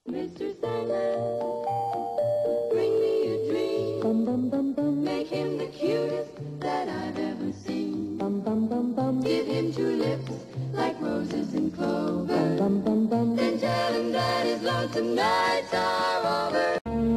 Mr. Sandman, bring me a dream. Bum, bum, bum, bum. Make him the cutest that I've ever seen. Bum, bum, bum, bum. Give him two lips like roses and clover. Bum, bum, bum. Then tell him that his lonesome nights are over.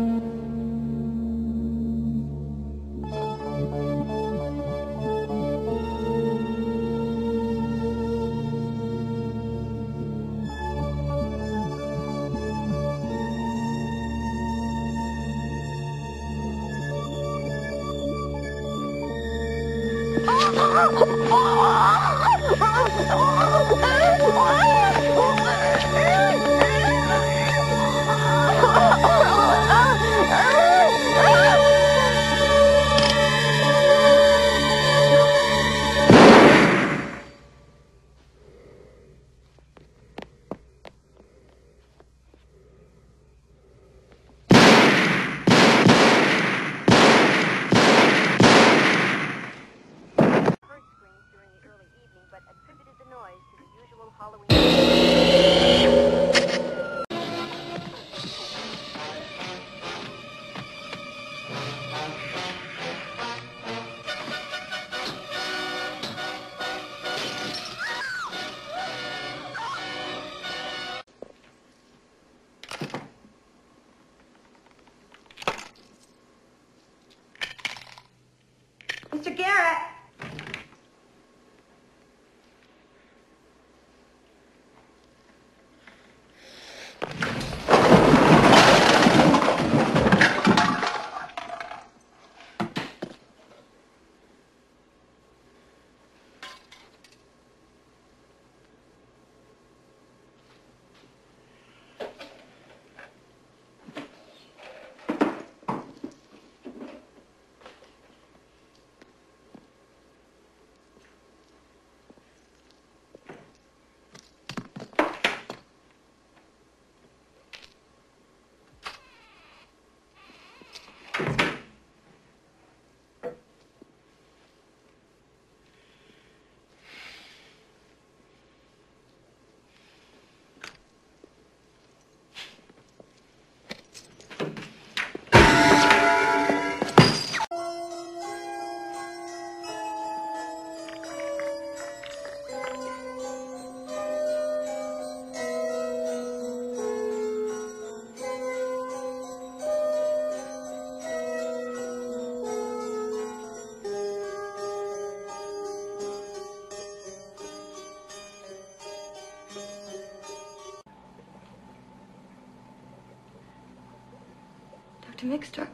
Mr. Garrett! Dr. Mixter.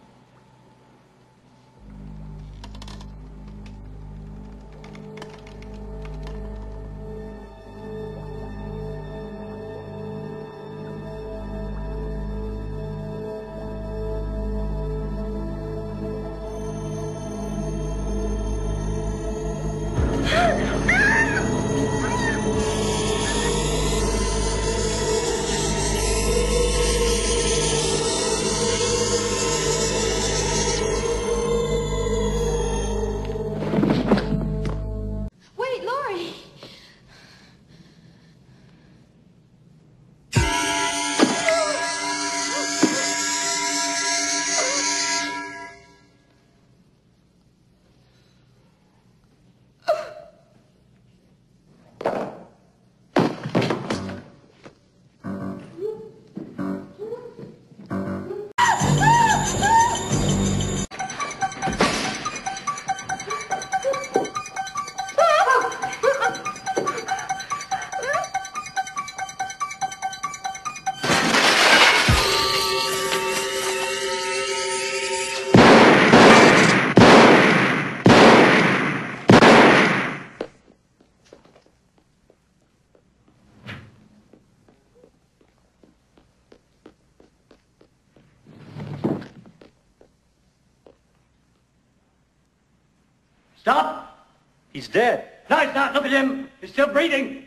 Stop! He's dead. No, he's not. Look at him. He's still breathing.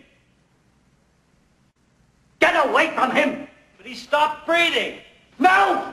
Get away from him! But he stopped breathing. No!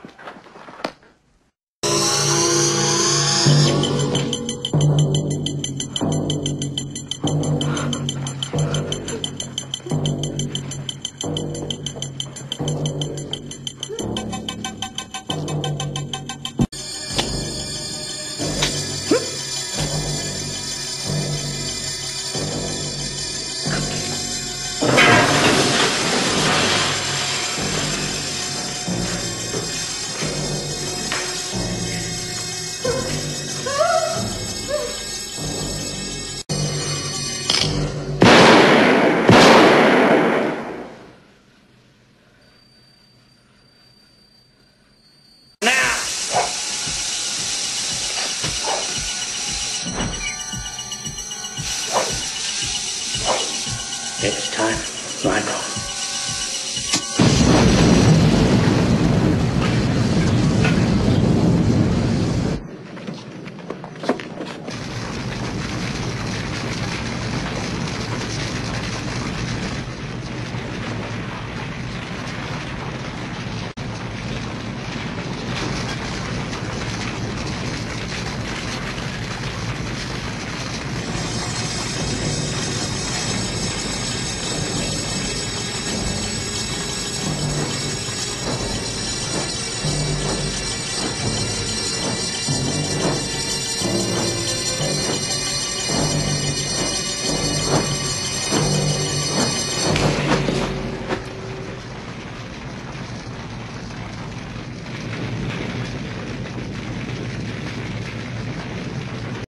go.